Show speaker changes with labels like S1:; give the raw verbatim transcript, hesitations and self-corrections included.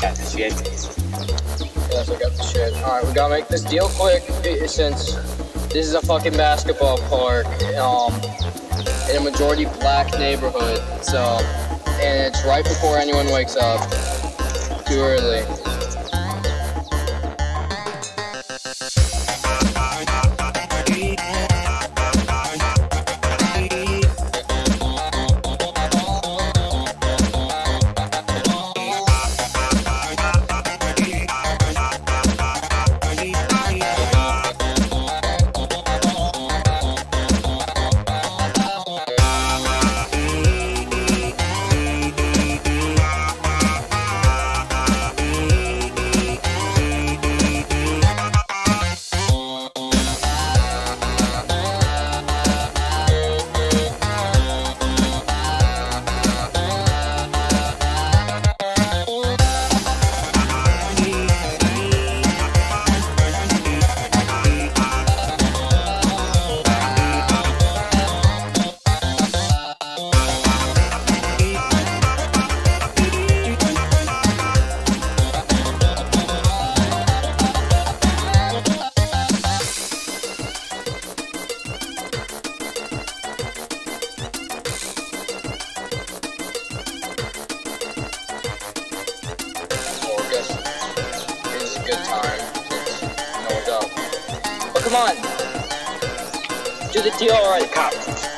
S1: Got the shit.
S2: Yes, I got the shit. Alright, we gotta make this deal quick since this is a fucking basketball park um, in a majority black neighborhood. So, and it's right before anyone wakes up. Too early. Come on, do the deal already, cop.